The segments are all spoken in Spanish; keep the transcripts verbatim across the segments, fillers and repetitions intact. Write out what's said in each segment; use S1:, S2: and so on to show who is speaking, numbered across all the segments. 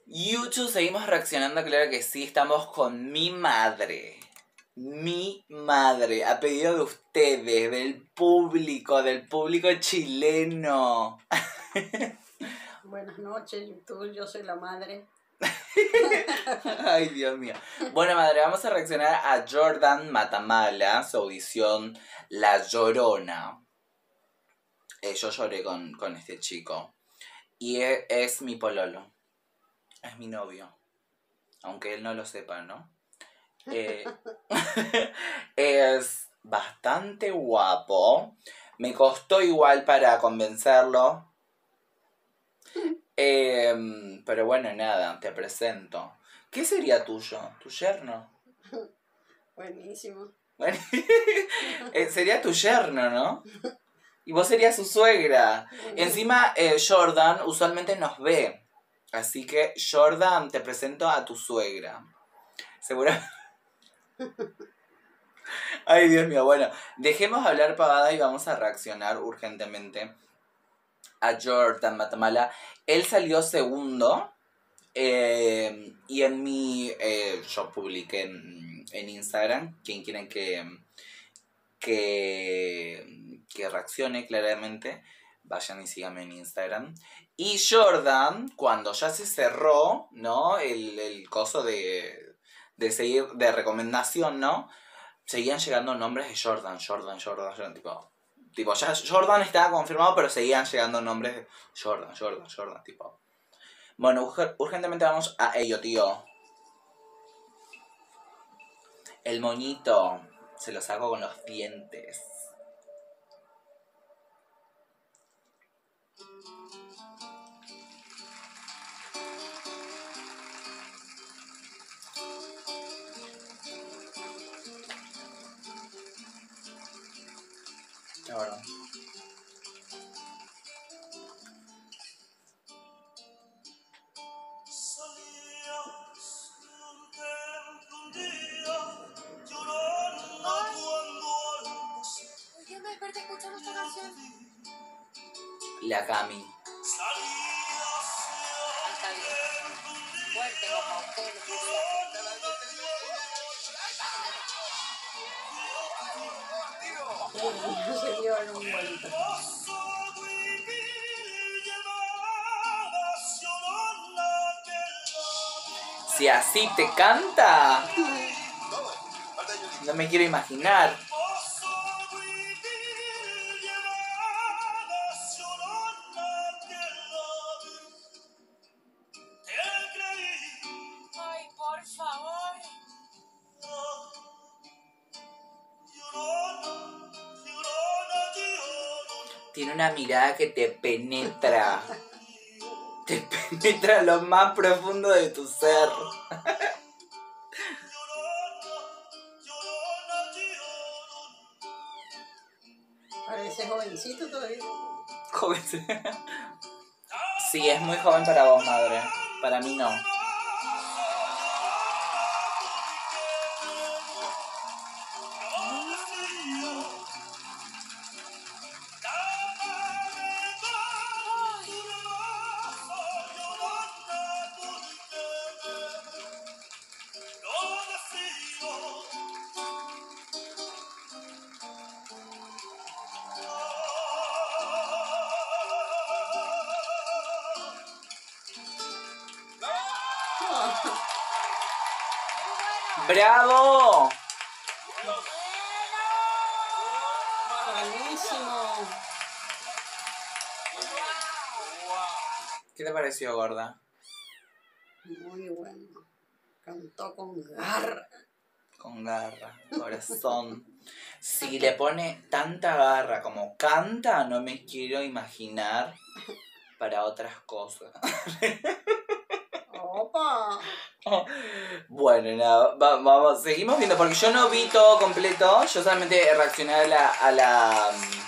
S1: YouTube, seguimos reaccionando, claro que sí, estamos con mi madre. Mi madre, a pedido de ustedes, del público, del público chileno.
S2: Buenas noches, YouTube, yo soy la madre.
S1: Ay, Dios mío. Bueno, madre, vamos a reaccionar a Jordan Matamala, su audición La Llorona. Eh, yo lloré con, con este chico. Y es, es mi pololo. Es mi novio. Aunque él no lo sepa, ¿no? Eh, es bastante guapo. Me costó igual para convencerlo. Eh, pero bueno, nada, te presento. ¿Qué sería tuyo? ¿Tu yerno?
S2: Buenísimo.
S1: Bueno, eh, sería tu yerno, ¿no? Y vos serías su suegra. Encima, eh, Jordan usualmente nos ve. Así que, Jordan, te presento a tu suegra. Seguro. Ay, Dios mío. Bueno, dejemos hablar pavada y vamos a reaccionar urgentemente a Jordan Matamala. Él salió segundo. Eh, y en mi... Eh, yo publiqué en, en Instagram. Quien quieren que... Que, que reaccione claramente, vayan y síganme en Instagram. Y Jordan, cuando ya se cerró, ¿no? El, el coso de, de seguir, de recomendación, ¿no? Seguían llegando nombres de Jordan, Jordan, Jordan, Jordan, tipo... Tipo, ya Jordan estaba confirmado, pero seguían llegando nombres de Jordan, Jordan, Jordan, tipo... Bueno, urg- urgentemente vamos a ello, tío. El moñito se lo saco con los dientes. Ahora.
S3: Hoy me desperté escuchando esta canción.
S1: La Cami.
S3: Canta bien. Fuerte como usted.
S2: No se dio en un vuelto.
S1: Si así te canta, no me quiero imaginar.
S3: Ay, por favor.
S1: Tiene una mirada que te penetra. Te penetra lo más profundo de tu ser.
S2: Parece jovencito todavía.
S1: Joven. Sí, es muy joven para vos, madre. Para mí no. ¡Bravo!
S2: Buenísimo.
S1: ¿Qué te pareció, gorda?
S2: Muy bueno. Cantó con garra.
S1: Con garra, corazón. Si le pone tanta garra como canta, no me quiero imaginar para otras cosas.
S2: ¡Opa!
S1: Bueno, nada, va- vamos, seguimos viendo, porque yo no vi todo completo, yo solamente reaccioné a la... A la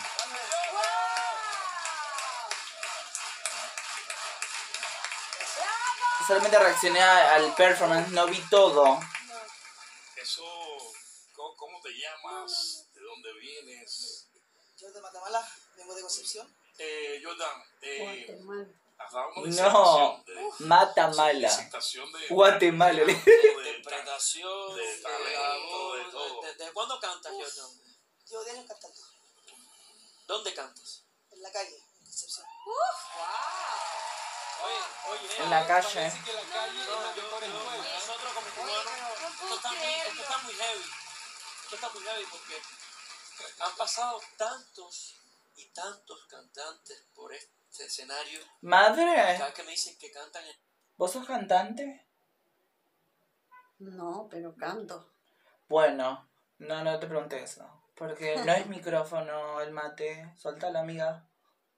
S1: solamente reaccioné a- al performance, no vi todo.
S4: Eso, ¿cómo, cómo te llamas? ¿De dónde vienes?
S5: Yo de Matamala, vengo de Concepción.
S4: Eh, Jordan, eh,
S2: Guatemala.
S4: a has dado una
S1: No,
S4: disertación de,
S1: mata
S4: sí,
S1: mala.
S4: disertación de,
S1: Guatemala.
S4: de,
S5: De
S4: de,
S5: interpretación,
S4: de
S5: de,
S4: talento, de
S5: voz,
S4: todo.
S5: de- ¿Desde cuándo cantas, Jordan?
S6: Llevo diez años cantando.
S5: ¿Dónde cantas?
S6: En la calle, en Concepción.
S7: Oye, oye,
S1: En la calle.
S7: Parece que la calle es
S5: No,
S7: la
S5: yo,
S7: mejor
S5: yo,
S7: escuela.
S5: nosotros como
S3: Oye,
S5: cubanos,
S3: pero no
S5: esto
S3: puedo
S5: está, muy, esto está
S3: creerlo.
S5: muy heavy. Esto está muy heavy porque han pasado tantos y tantos cantantes por este escenario.
S1: Madre,
S5: Cada vez que me dicen que cantan en...
S1: ¿vos sos cantante?
S2: No, pero canto.
S1: Bueno, no, no te pregunté eso. Porque no es micrófono el mate. Soltalo, amiga.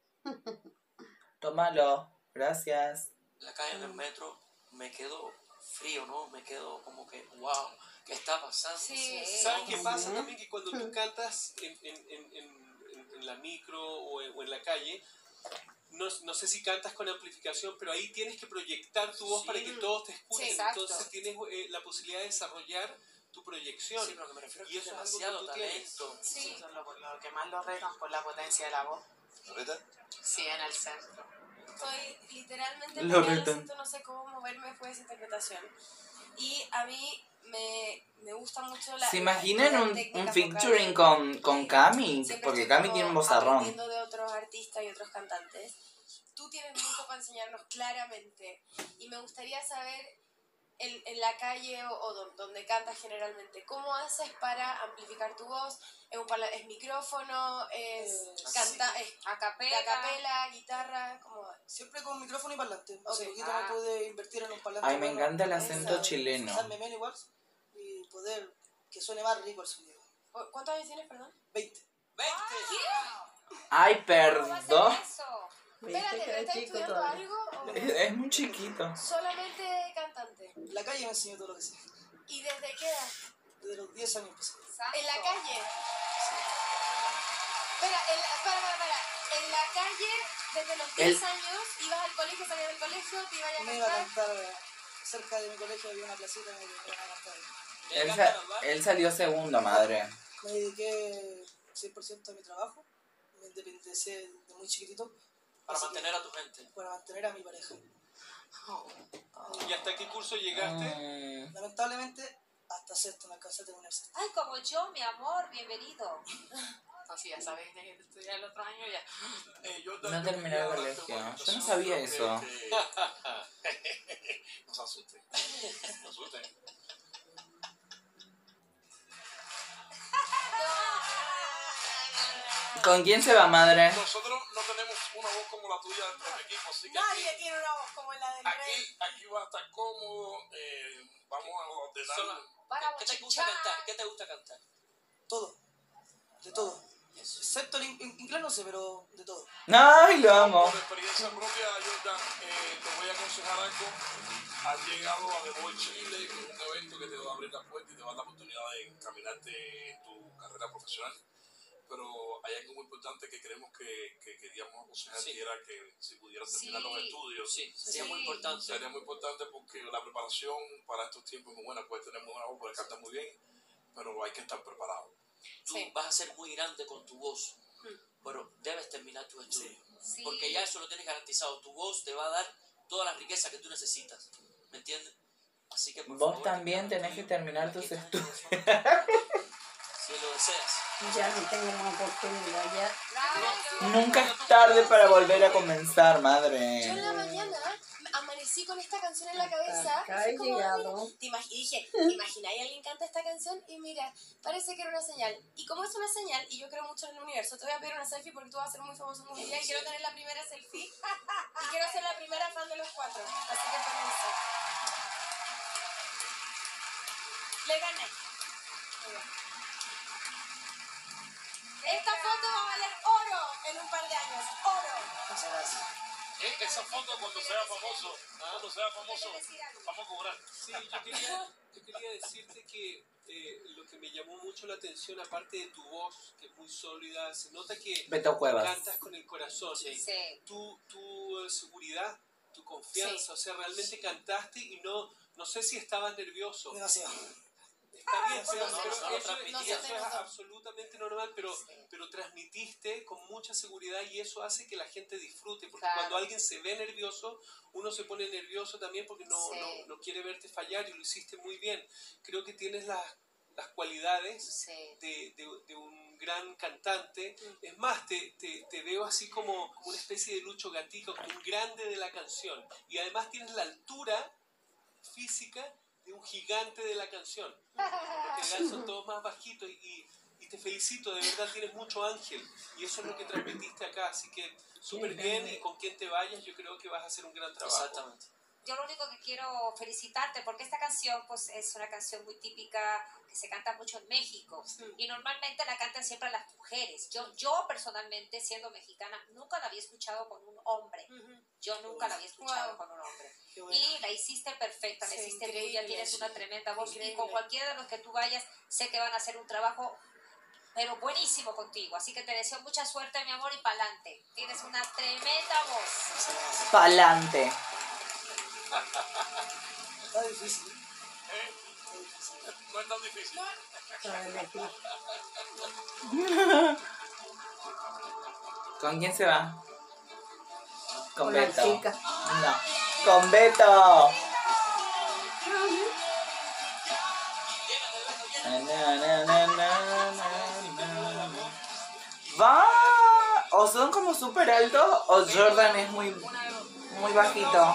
S1: Tómalo. Gracias.
S5: la calle, en el metro, me quedo frío, ¿no? Me quedo como que, wow, ¿qué está pasando?
S3: Sí.
S7: ¿Sabes qué pasa
S2: Ujú.
S7: también? Que cuando tú cantas en, en, en, en, en la micro o en, o en la calle, no, no sé si cantas con amplificación, pero ahí tienes que proyectar tu voz
S5: Sí.
S7: para que todos te escuchen.
S3: Sí, exacto.
S7: Entonces tienes eh, la posibilidad de desarrollar tu proyección.
S5: Sí, pero que me refiero a
S7: Y
S5: que es
S7: eso es algo que
S5: demasiado
S7: tú tienes.
S5: talento.
S3: Sí.
S8: Eso es lo, lo que más lo retan por la potencia de la voz.
S4: ¿Ahorita?
S8: Sí, en el centro.
S3: Estoy literalmente
S1: Lo
S3: peleada,
S1: retan.
S3: siento, no sé cómo moverme después de esa interpretación. Y a mí me, me gusta mucho la...
S1: ¿Se
S3: la-
S1: imaginan
S3: las
S1: un,
S3: técnicas
S1: un featuring
S3: vocales.
S1: con, con Cami?
S3: Siempre
S1: Porque
S3: estoy
S1: Cami
S3: como
S1: tiene un vozarrón.
S3: aprendiendo de otros artistas y otros cantantes. Tú tienes mucho para enseñarnos claramente. Y me gustaría saber, en, en la calle o, o don- donde cantas generalmente, ¿cómo haces para amplificar tu voz? ¿Es, un parla- es micrófono? ¿Es,
S6: Eh,
S3: canta, es
S8: Acapela.
S3: acapela, guitarra? ¿Cómo?
S6: Siempre con micrófono y parlante. Hace
S3: Ok.
S6: poquito
S8: Ah.
S6: me pude invertir en un parlante.
S1: Ay, me
S6: bueno,
S1: encanta el
S6: para
S1: acento chileno.
S6: esforzarme menos igual y poder que suene más rico el sonido.
S3: ¿Cuántos años tienes, perdón?
S6: veinte.
S5: ¡veinte!
S1: Ay,
S3: ¿Cómo va a
S1: perdón.
S3: ser eso?
S2: ¿Viste
S3: Espérate,
S2: que
S3: ¿pero
S2: era
S3: estás
S2: chico
S3: estudiando
S2: todavía?
S3: algo o
S1: Es, es muy chiquito.
S3: solamente cantante?
S6: En la calle me enseñó todo lo que sé.
S3: ¿Y desde qué edad?
S6: Desde los diez años empecé.
S3: ¿En la calle? Espera, en la, para, para, para. En la calle, desde los diez años, ibas al colegio, salías del colegio, te ibas a
S6: Me iba a
S3: cantar.
S6: cantar eh, cerca de mi colegio, había una placita y me iba a cantar.
S5: ¿Le
S1: Él,
S5: cantan
S1: sa-
S5: al bar?
S1: él salió segundo, madre.
S6: Me dediqué cien por ciento a mi trabajo. Me independicé de muy chiquitito.
S5: Para
S6: Así que-
S5: mantener a tu gente.
S6: Para mantener a mi pareja.
S7: ¿Y hasta qué curso llegaste?
S1: Mm,
S6: Lamentablemente, hasta sexto me alcancé a terminar sexto.
S8: Ay, como yo, mi amor, bienvenido. Así ya sabes, de estudiar el otro año ya.
S4: Eh, yo
S1: No terminé el
S4: yo-
S1: colegio.
S4: yo-
S1: Yo no sabía eso.
S4: Este, no se asusten. No se asusten.
S1: ¿Con quién se va, madre?
S4: Nosotros no tenemos una voz como la tuya dentro del equipo, así que
S3: Nadie
S4: aquí,
S3: tiene una voz como la del rey.
S4: aquí, aquí va a estar cómodo. Eh, vamos a ordenar.
S5: Sola.
S8: Para
S5: ¿Qué te gusta
S8: bochichar.
S5: cantar? ¿Qué te gusta cantar?
S6: Todo. De todo. Excepto el in- in- inglés, no sé, pero de todo.
S1: Ay, lo amo.
S4: Por experiencia propia, Jordan, eh, te voy a aconsejar algo. Has llegado a The Voice Chile, que es un evento que te va a abrir la puerta y te va a dar la oportunidad de encaminarte en tu carrera profesional. Pero hay algo muy importante que creemos que, que queríamos aconsejar,
S5: Sí.
S4: que era que si pudieras terminar
S8: Sí.
S4: los estudios.
S5: Sí, sería
S8: Sí.
S5: muy importante.
S4: Sería muy importante porque la preparación para estos tiempos es muy buena. Puedes tener muy buena voz, puedes cantar muy bien, pero hay que estar preparado.
S5: Tú
S8: Sí.
S5: vas a ser muy grande con tu voz, pero debes terminar tus estudios.
S8: Sí.
S5: Porque ya eso lo tienes garantizado. Tu voz te va a dar toda la riqueza que tú necesitas. ¿Me entiendes? Así que por
S1: Vos
S5: favor,
S1: también
S5: termina
S1: tenés
S5: lo
S1: que
S5: tuyo.
S1: terminar
S5: Aquí
S1: tus
S5: estás,
S1: estudios.
S5: Si lo deseas.
S2: Ya no tengo más oportunidad, ya.
S1: Nunca es tarde para volver a comenzar,
S3: Yo en
S1: madre.
S3: la mañana amanecí con esta canción en la cabeza.
S2: Acá
S3: así
S2: he
S3: como,
S2: llegado.
S3: mira, te imag- y dije, ¿te imagináis a alguien canta esta canción? Y mira, parece que era una señal. Y como es una señal, y yo creo mucho en el universo, te voy a pedir una selfie porque tú vas a ser muy famoso en un día y quiero tener la primera selfie. Y quiero ser la primera fan de los cuatro. Así que permiso. Le gané. Muy bien. Esta foto va a valer oro en un par de años. Oro.
S6: Muchas gracias.
S4: Eh, esa foto cuando sea famoso, cuando sea famoso, vamos a cobrar.
S7: Sí, yo quería, yo quería decirte que eh, lo que me llamó mucho la atención, aparte de tu voz, que es muy sólida, se nota que
S1: Beto Cuevas.
S7: cantas con el corazón.
S5: Sí.
S8: Sí.
S7: Tu, tu eh, seguridad, tu confianza, o sea, realmente cantaste y no, no sé si estabas nervioso.
S6: Demasiado.
S7: Está bien, pero,
S5: no,
S7: pero
S5: no lo
S7: eso,
S5: transmití,
S7: eso
S3: no se
S7: es
S3: notó.
S7: absolutamente normal, pero,
S8: Sí.
S7: pero transmitiste con mucha seguridad y eso hace que la gente disfrute, porque
S8: Claro.
S7: cuando alguien se ve nervioso, uno se pone nervioso también porque no,
S8: Sí.
S7: no, no quiere verte fallar y lo hiciste muy bien. Creo que tienes las, las cualidades
S8: Sí.
S7: de, de, de un gran cantante. Es más, te, te, te veo así como, como una especie de Lucho Gatica, como un grande de la canción. Y además tienes la altura física de un gigante de la canción. Porque en general son todos más bajitos y, y te felicito, de verdad tienes mucho ángel. Y eso es lo que transmitiste acá. Así que súper bien y con quien te vayas yo creo que vas a hacer un gran trabajo.
S5: Exactamente.
S8: Yo lo único que quiero felicitarte porque esta canción pues es una canción muy típica que se canta mucho en México y normalmente la cantan siempre las mujeres. Yo, yo personalmente siendo mexicana nunca la había escuchado con un hombre. Yo nunca la había escuchado
S3: Wow.
S8: con un hombre.
S6: Qué bueno.
S8: Y la hiciste perfecta, la
S3: Sí,
S8: hiciste
S3: increíble.
S8: tuya, tienes una tremenda voz y
S3: Increíble.
S8: con cualquiera de los que tú vayas sé que van a hacer un trabajo pero buenísimo contigo. Así que te deseo mucha suerte, mi amor, y pa'lante. Tienes una tremenda voz.
S1: Pa'lante.
S6: Está difícil.
S4: ¿Eh? No es tan difícil.
S2: Para elegir.
S1: ¿Con quién se va? Con,
S2: Con la
S1: Beto.
S2: chica.
S1: No. Con Beto. Na, na, na, na, na, na, na. Va. O son como súper altos o Jordan es muy, muy bajito.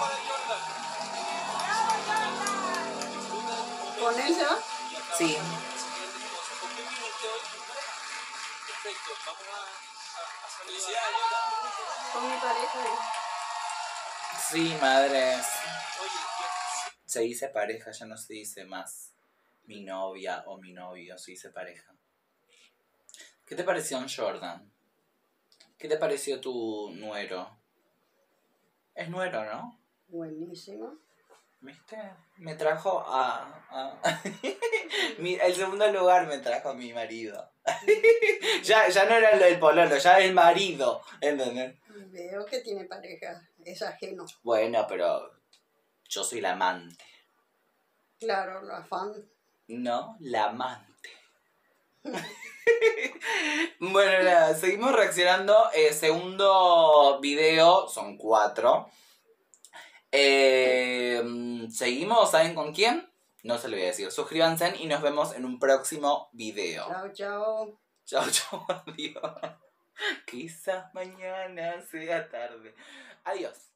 S2: ¿Con él se va?
S1: Sí.
S7: ¿Con qué viniste hoy? Perfecto, vamos a, a, a saludar.
S5: Felicidades, Jota.
S2: Con mi pareja.
S1: Sí, madres.
S7: Oye, y-
S1: Se dice pareja, ya no se dice más mi novia o mi novio, se dice pareja. ¿Qué te pareció un Jordan? ¿Qué te pareció tu nuero? Es nuero, ¿no?
S2: Buenísimo.
S1: ¿Viste? Me trajo a... a- mi- el segundo lugar me trajo a mi marido. ya, ya no era el, el pololo, ya el marido. ¿Entendés?
S2: Veo que tiene pareja. Es ajeno.
S1: Bueno, pero yo soy la amante.
S2: Claro, la fan.
S1: No, la amante. Bueno, nada, seguimos reaccionando. Eh, segundo video, son cuatro. Eh, seguimos, ¿saben con quién? No se lo voy a decir. Suscríbanse y nos vemos en un próximo video.
S2: Chao, chao.
S1: Chao, chao, adiós. Quizás mañana sea tarde. Adiós.